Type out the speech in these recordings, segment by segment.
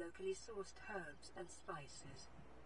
locally sourced herbs and spices.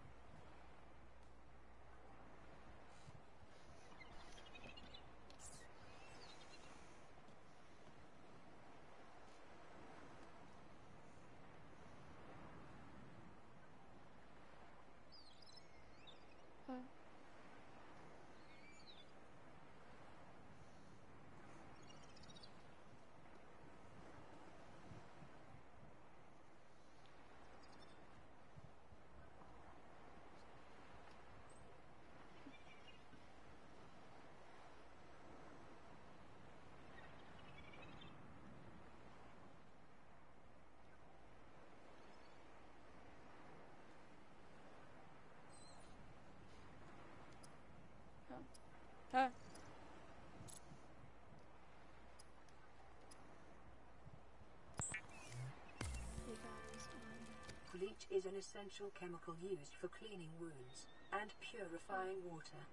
Bleach is an essential chemical used for cleaning wounds and purifying water.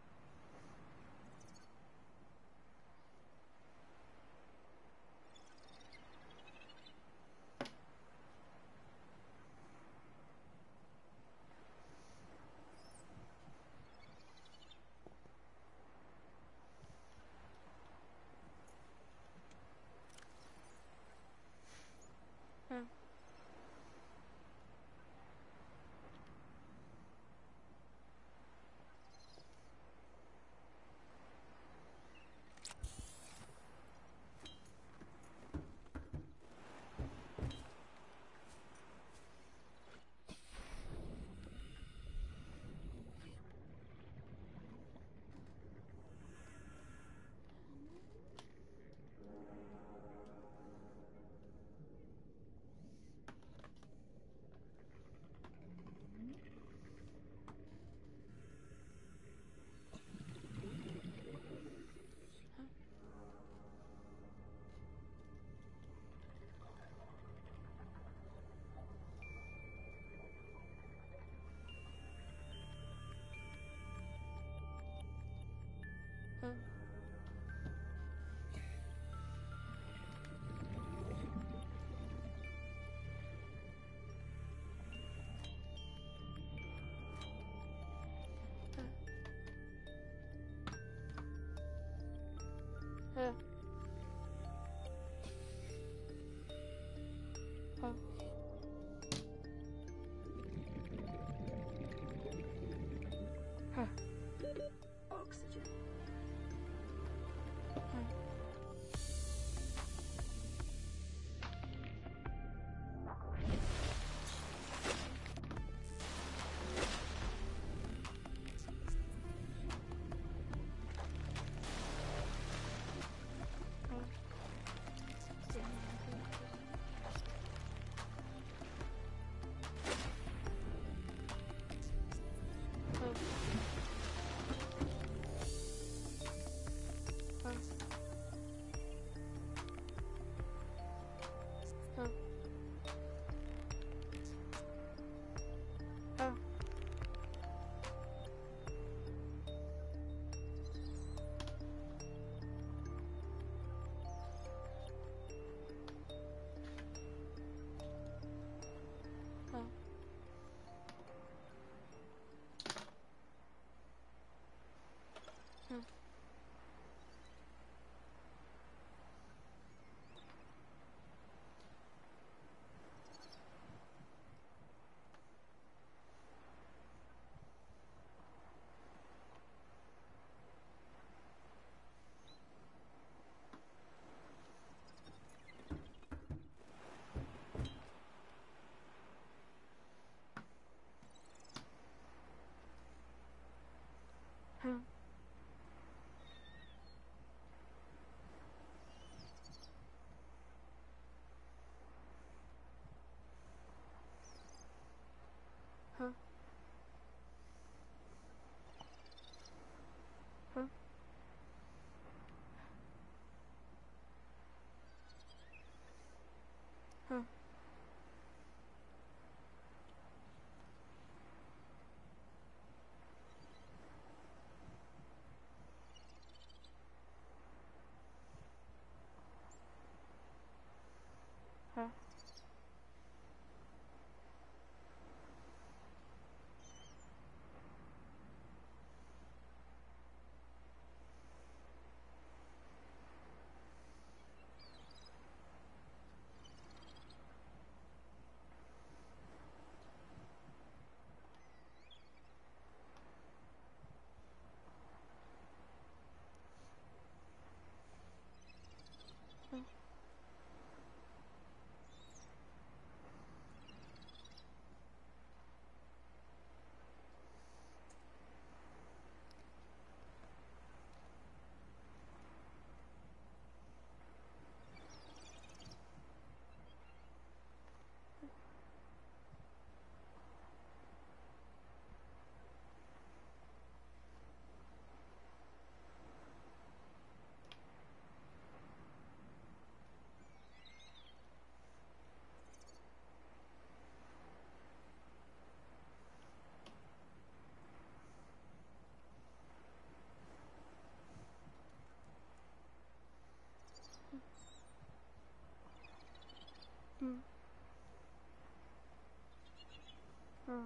Huh.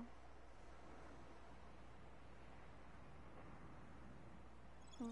Huh.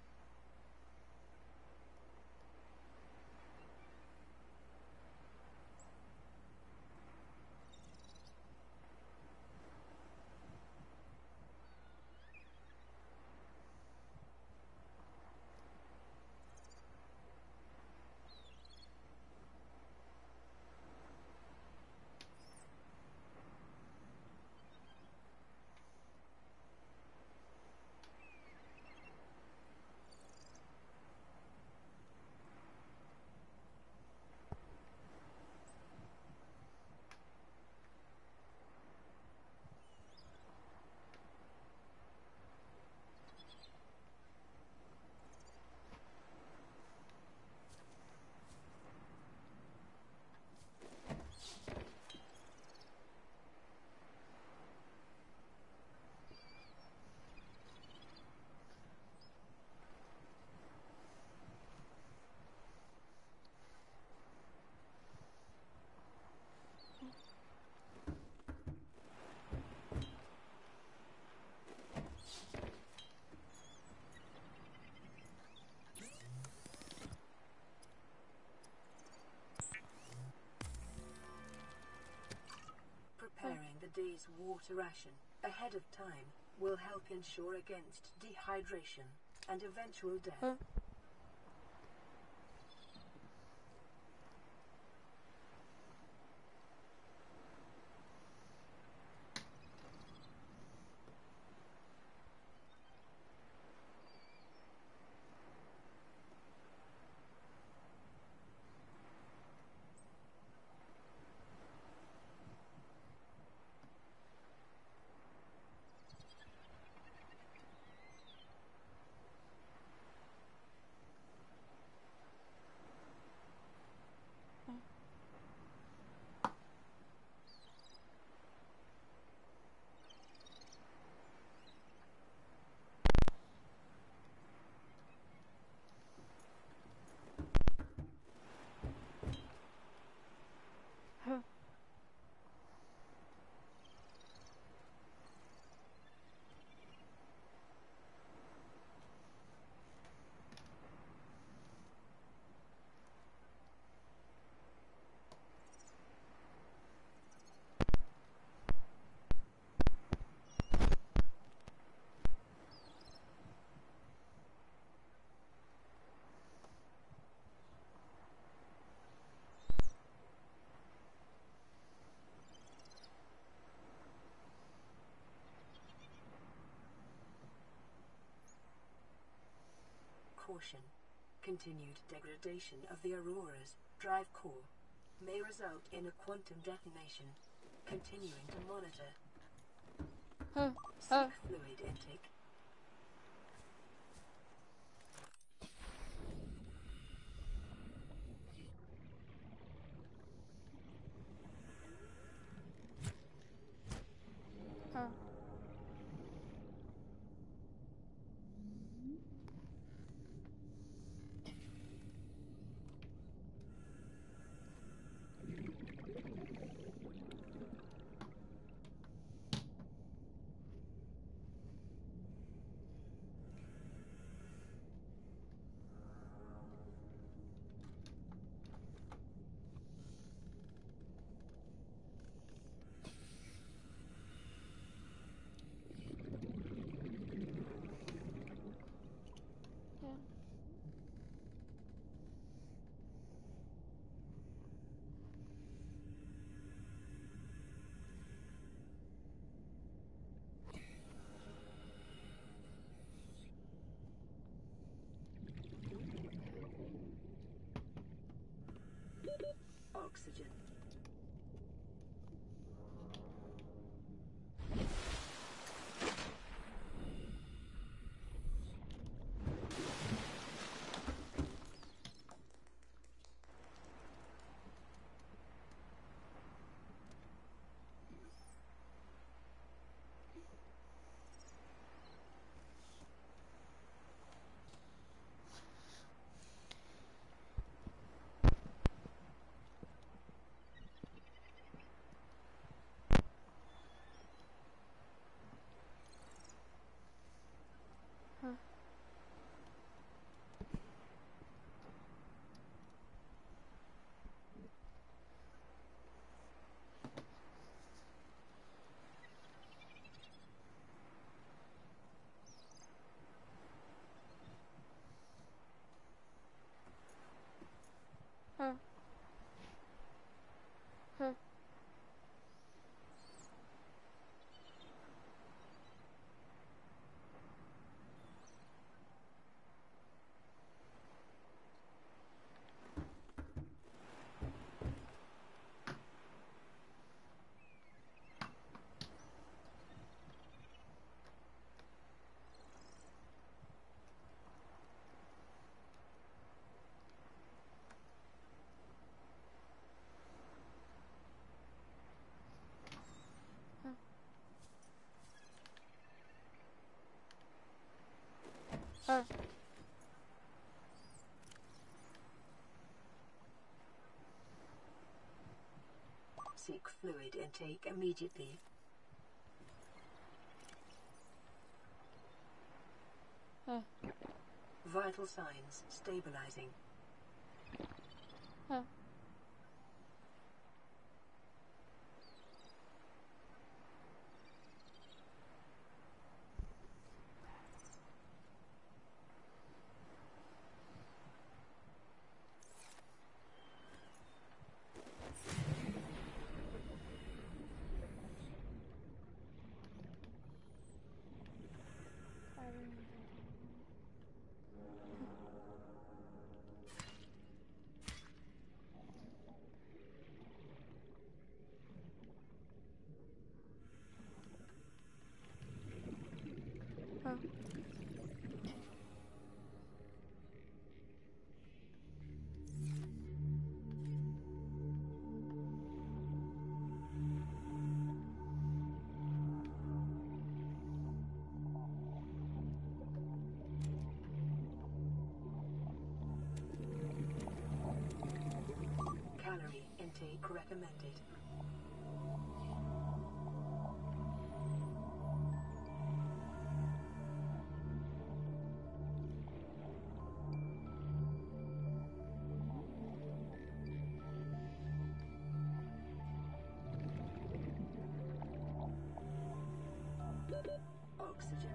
Preparing the day's water ration ahead of time will help ensure against dehydration and eventual death. Huh. Huh. Caution. Continued degradation of the Aurora's drive core may result in a quantum detonation. Continuing to monitor. Huh. Seek fluid intake. Huh. Yeah. Oxygen. Seek fluid intake immediately. Vital signs stabilizing. Calorie intake recommended. Oxygen.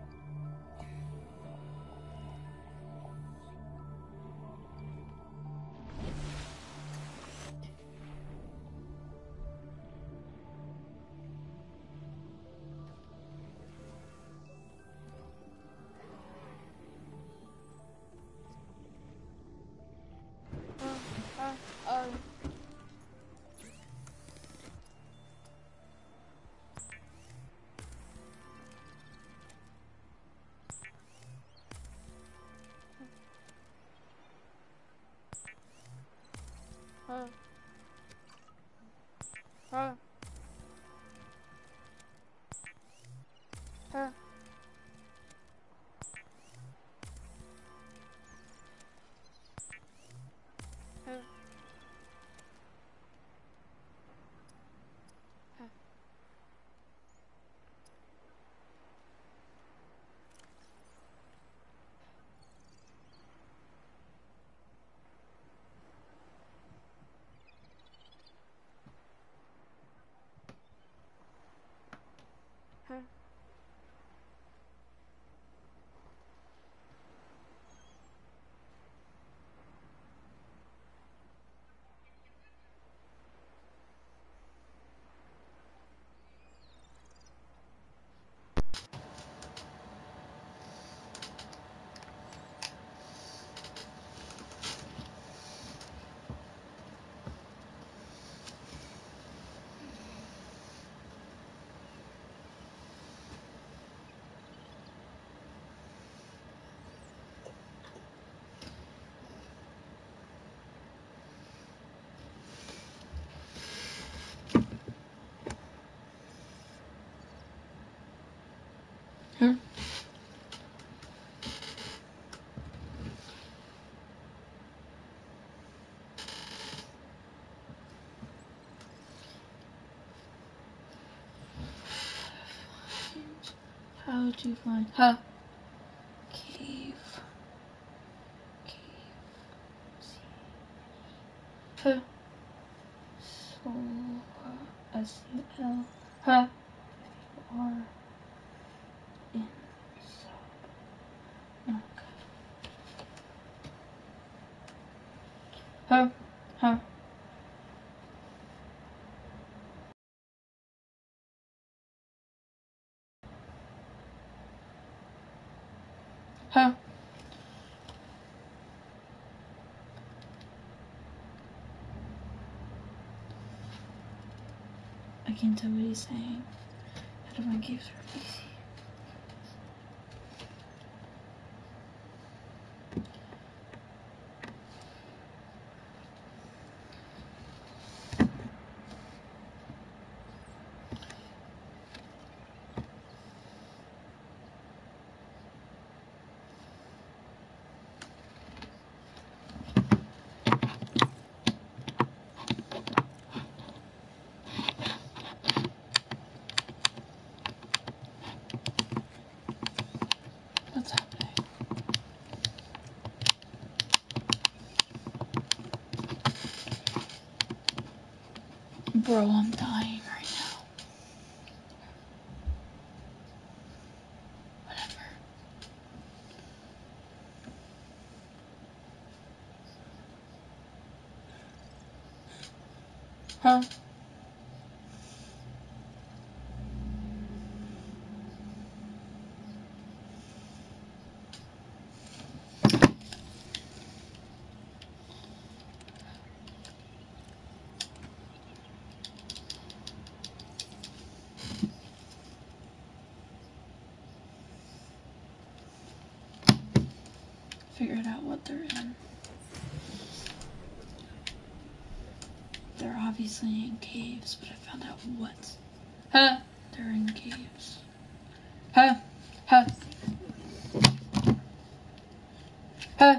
How do you find her? Cave. Her. Soul. S-U-L. Her. Or. In. Subnanica. Her. Her. Her. I can't tell what he's saying. How do my caves are easy? Bro, I'm dying right now. Whatever. Huh? Figured out what they're in. They're obviously in caves, but I found out what. Huh? They're in caves. Huh? Huh? Huh?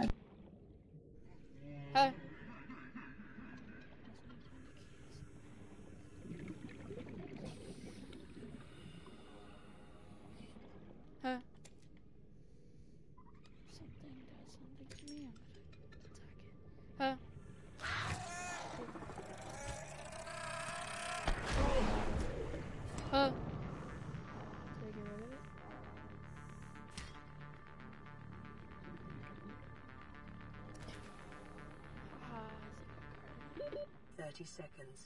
Huh? Huh? Something does something to me, I'm gonna attack it. Huh? Huh? Did I get rid of it? Ah, it's like a card. 30 seconds.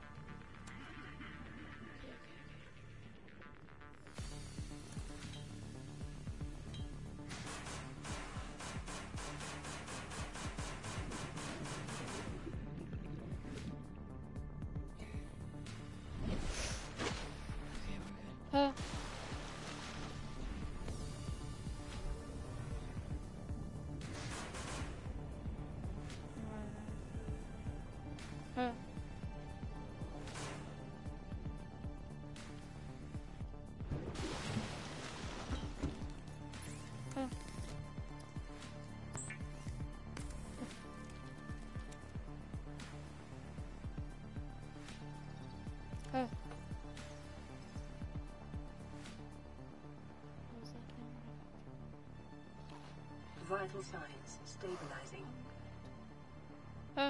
Huh? Huh? Huh? Huh? What was that thing? Vital signs stabilizing. Huh?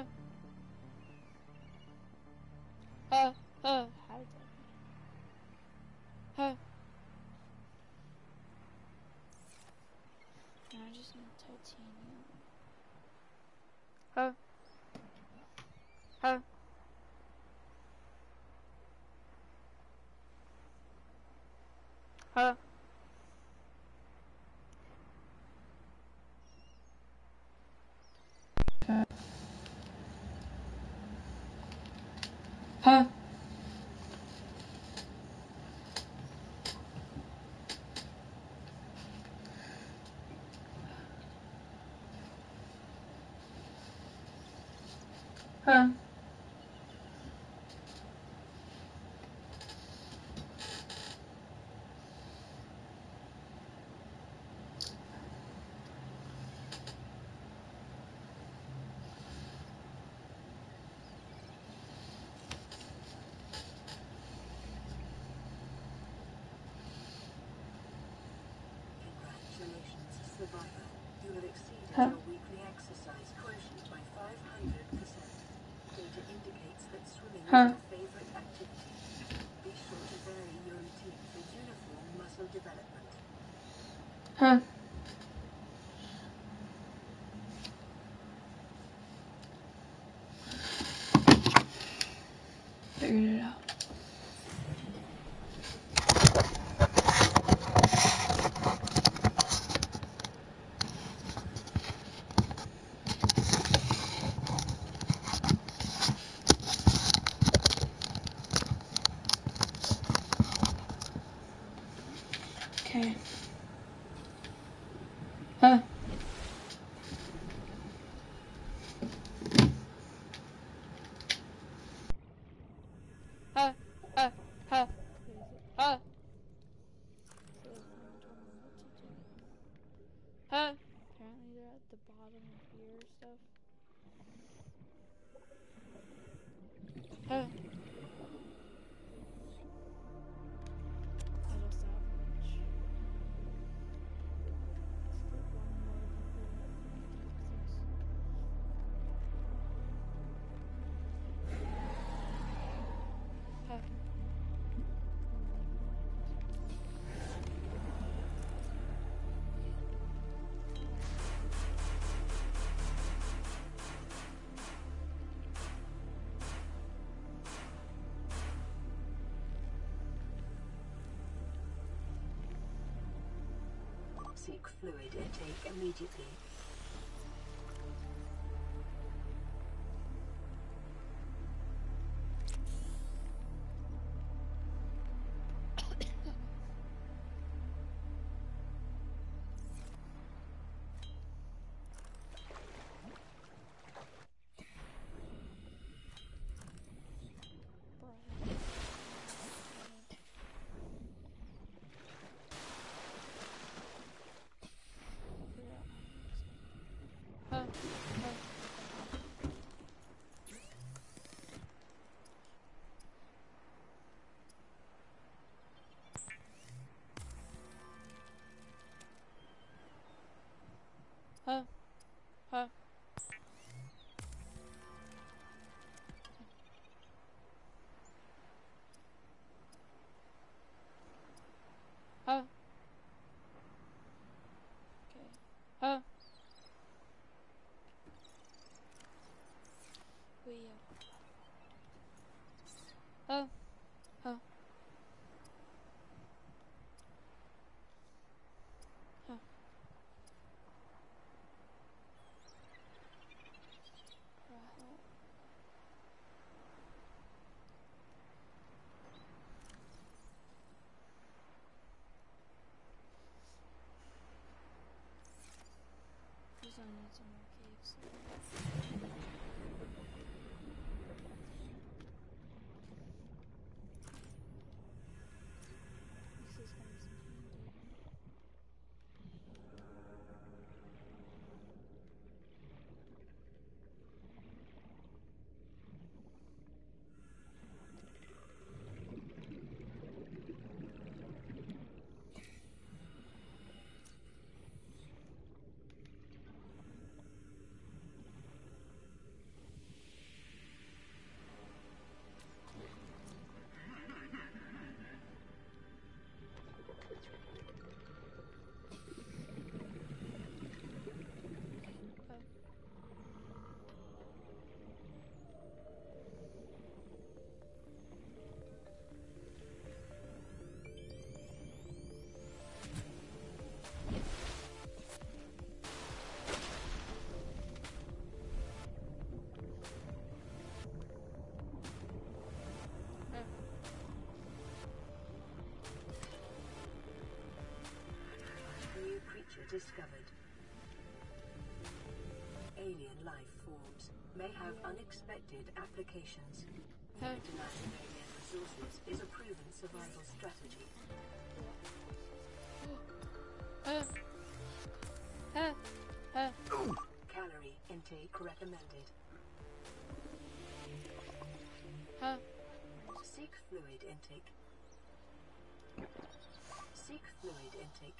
Huh? Huh? How did that? Huh? No, I just need titanium. Huh? Huh? Huh? Huh? Huh? Congratulations, survivor. You have exceeded Huh? your weekly exercise quotient by 500%. Data indicates that swimming is Huh? your favorite activity. Be sure to vary your routine for uniform muscle development. Huh? Figured it out. Okay. Huh? Huh? Huh? Huh? What is it? Huh? So this one told me what to do. Huh? Apparently they're at the bottom of here stuff. Huh? Metal salvage. Seek fluid intake immediately. I need some more caves. This is gonna be some digging. New creature discovered. Alien life forms may have unexpected applications. Utilizing alien resources is a proven survival strategy. Calorie intake recommended. Seek fluid intake. Seek fluid intake.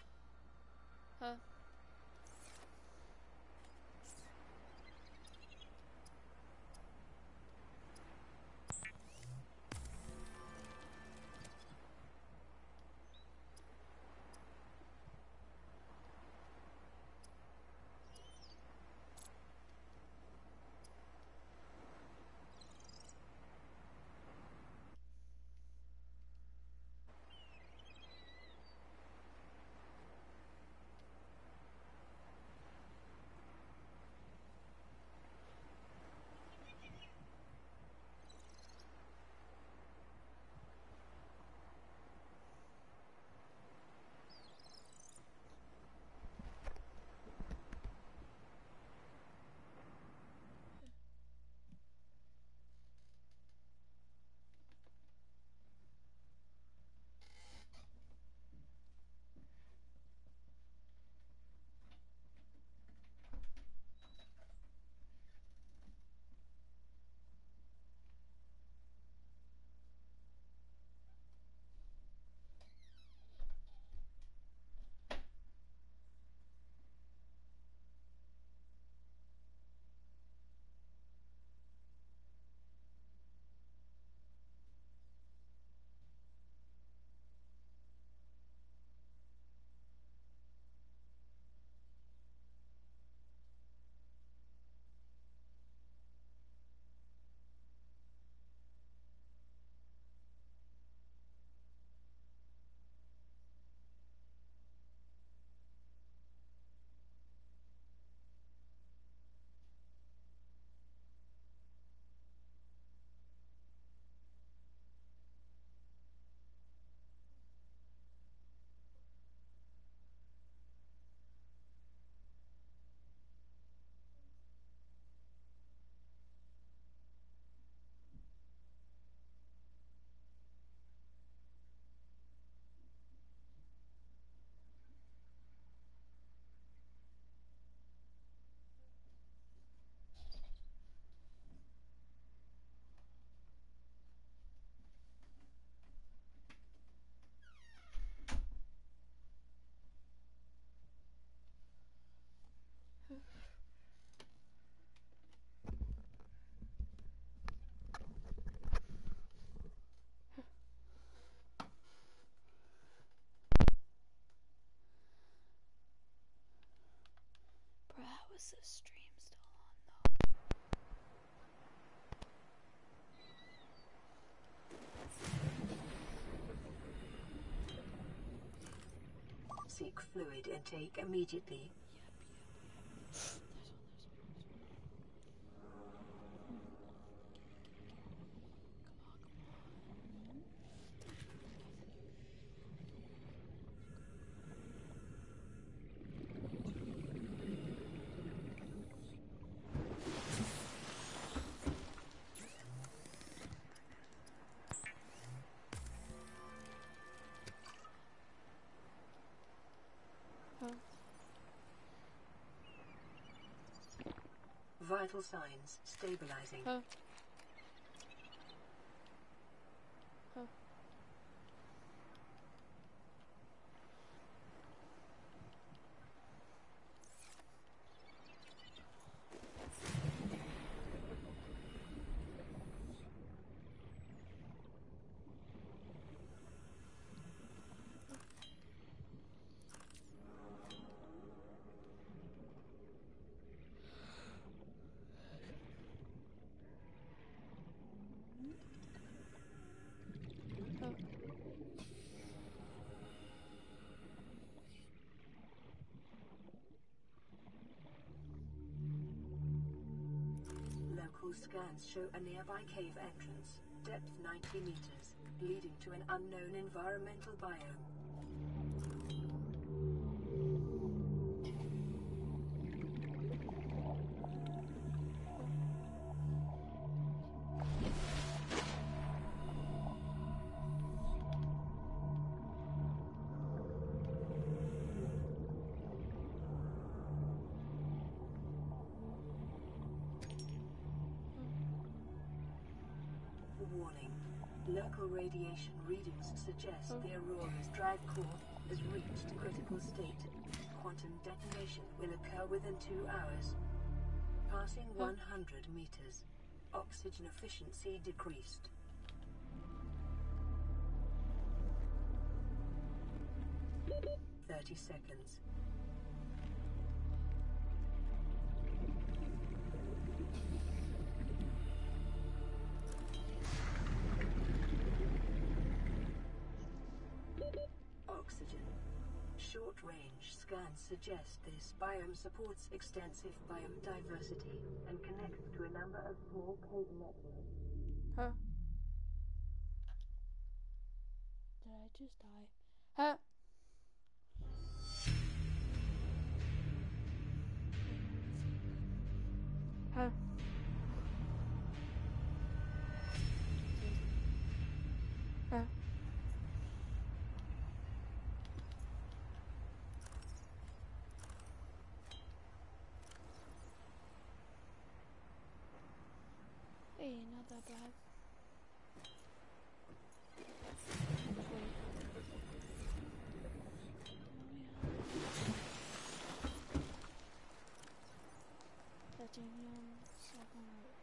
is this stream still on though? Seek fluid intake immediately. There's one. Vital signs stabilizing. Local scans show a nearby cave entrance, depth 90 meters, leading to an unknown environmental biome. Warning. Local radiation readings suggest the Aurora's drive core has reached critical state. Quantum detonation will occur within 2 hours. Passing 100 meters. Oxygen efficiency decreased. "30 seconds. Oxygen. Short-range scans suggest this biome supports extensive biodiversity and connects to a number of small cave networks. Did I just die? Hey, not that bad. Titanium, second area.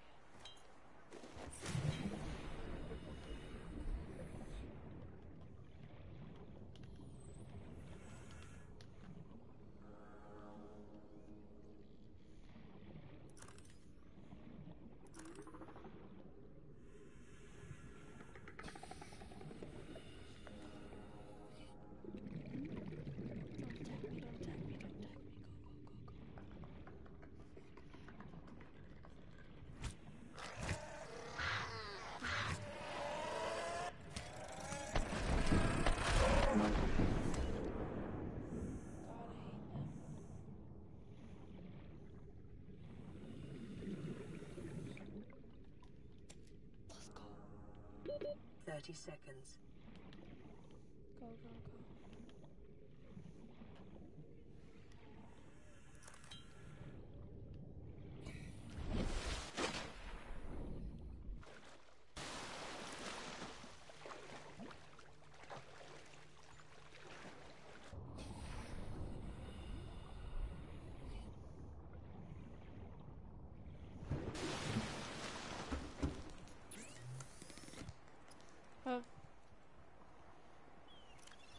Don't attack me, don't attack me. God, I hate them. Let's go. 30 seconds. Go.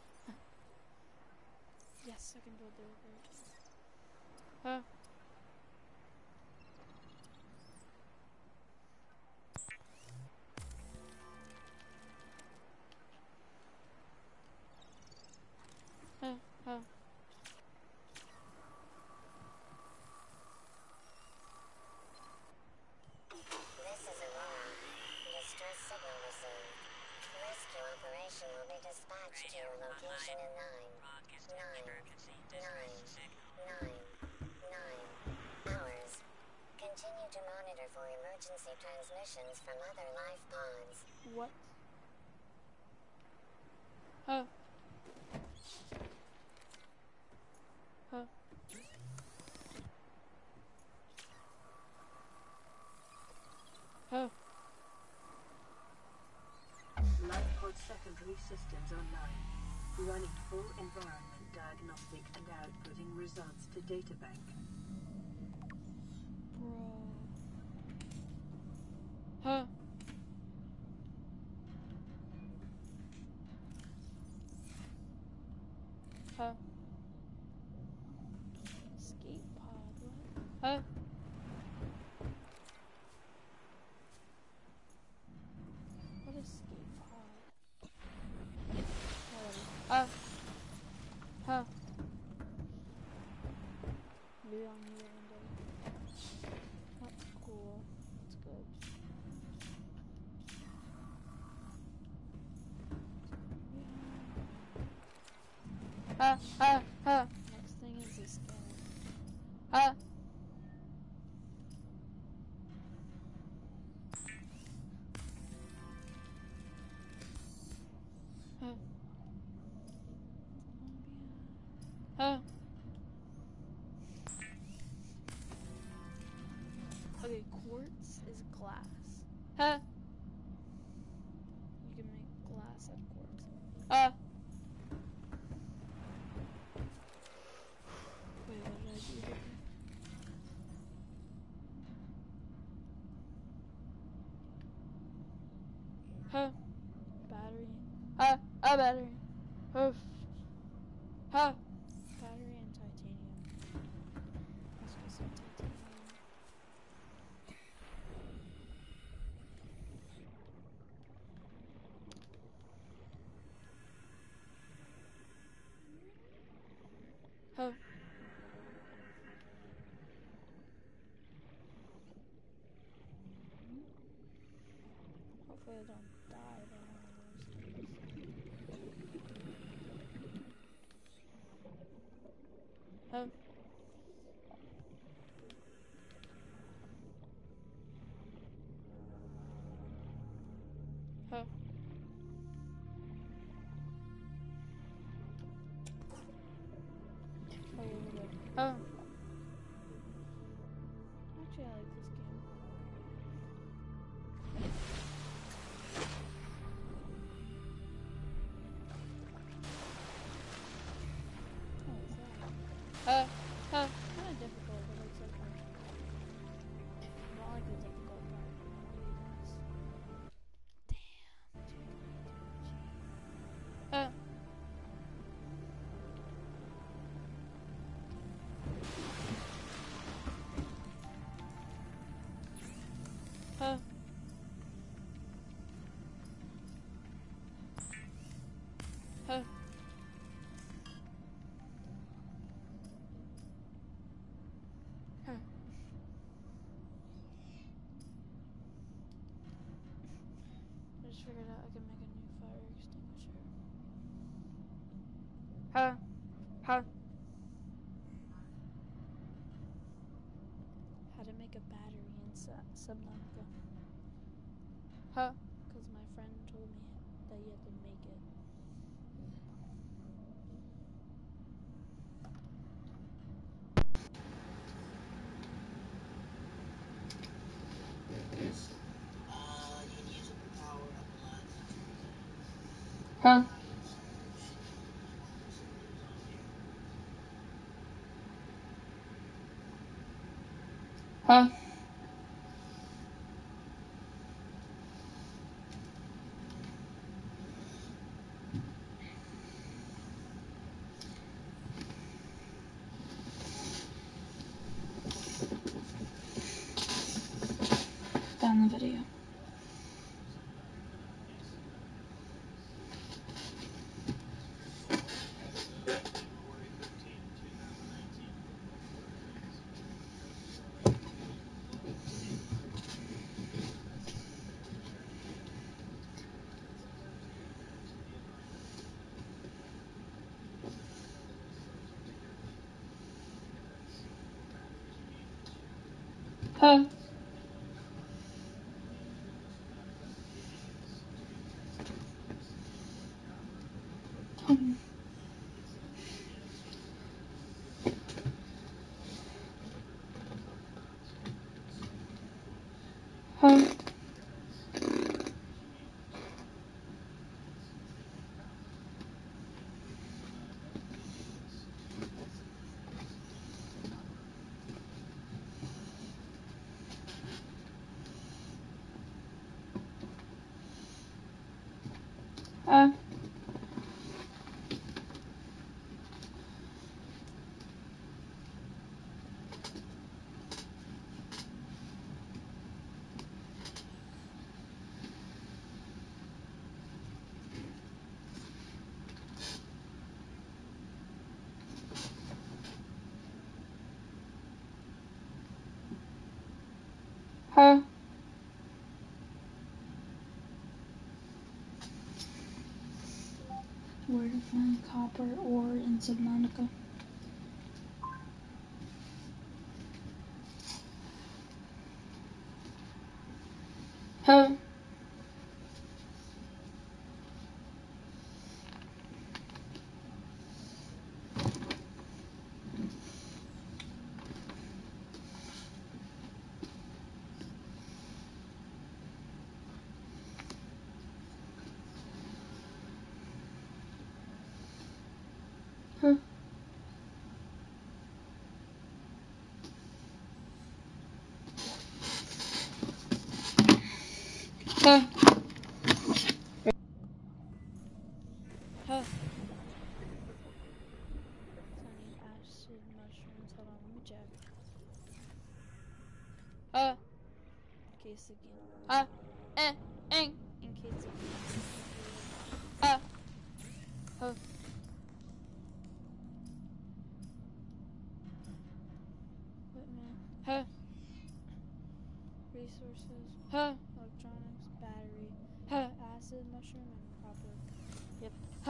Yes, I can build the river. technician will be dispatched to your location in 9 hours. Continue to monitor for emergency transmissions from other life pods. What? Huh? Huh? Huh? Lifepod secondary systems online. Running full environment diagnostic and outputting results to databank. Bro. Huh? Huh? Escape pod, what? Huh? What is escape pod? Huh? Huh? Maybe I'll need it one day. That's cool. That's good. Next thing is this scanner. Huh? Huh? Okay, quartz is glass. Huh? You can make glass out of quartz. Wait, what did I do here? Huh? Battery. A battery. Huh? Battery and titanium. Let's get some titanium. Hopefully I don't die by one of those things. Huh? Okay, we're good. Actually, I like this game. What is that? Kind of difficult, but it's okay. Not like the difficult part. Damn. I just figured out I can make a new fire extinguisher. How to make a battery in Subnanica. Because my friend told me that you had to make it. Down the video. Huh? Huh? Huh? Huh? Where to find copper ore in Subnanica? Huh? Huh? Huh? Huh. So I need acid mushrooms. Hold on, let me check. In case again. In case again. Huh. Equipment. Resources. Electronics. Battery. Acid mushroom and copper. Yep.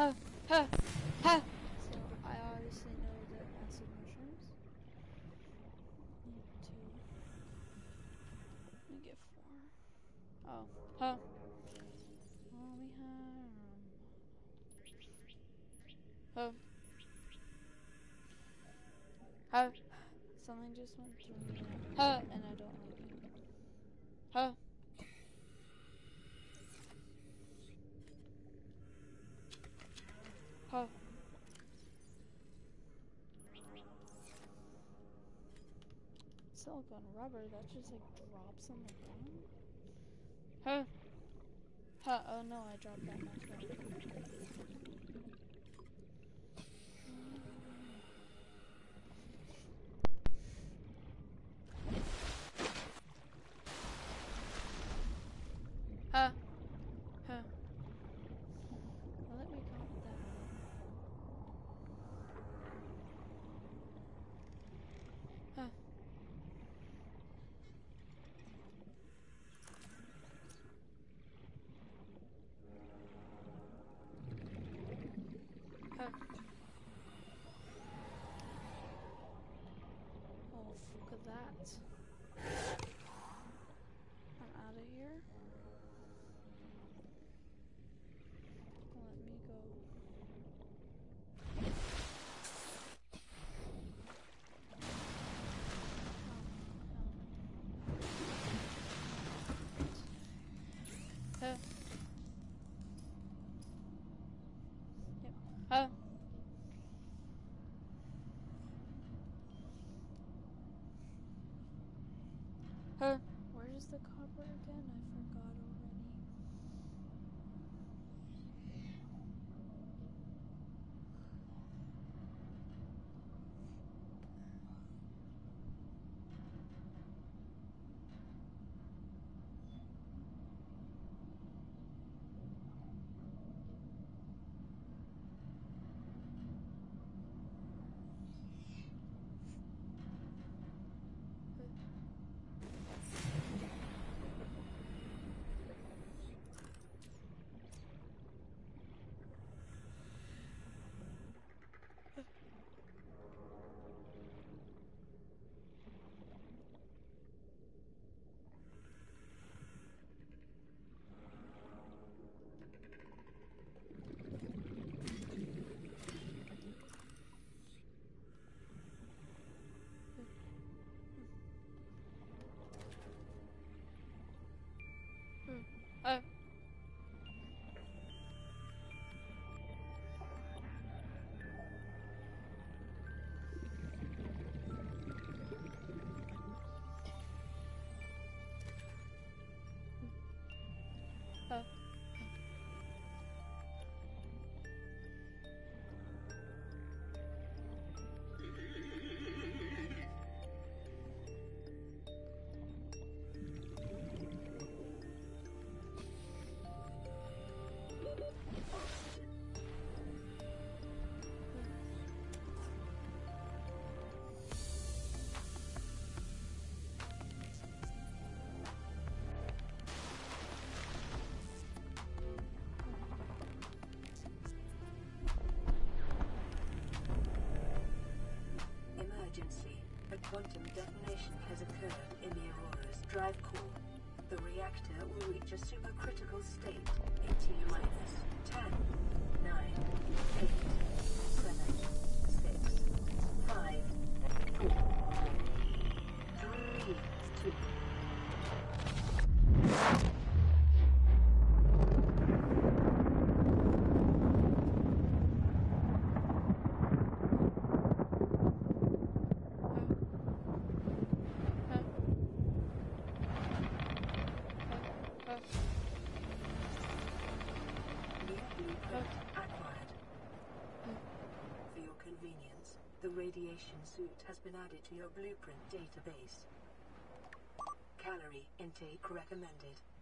So I obviously know the acid mushrooms. Need 2. Let me get 4. Oh. Well, we have. Something just went through me. And I don't like it. Silicone rubber that just like drops on the ground. Oh no, I dropped that myself. Well, let me count that. Oh, fuck that. I'm out of here. Let me go. Yep. Where's the copper again? I forgot already. quantum detonation has occurred in the Aurora's drive core. The reactor will reach a supercritical state in T-minus 10, 9, 8, 7, 6, 5, 4, 3, 2. For your convenience, the radiation suit has been added to your blueprint database. Calorie intake recommended.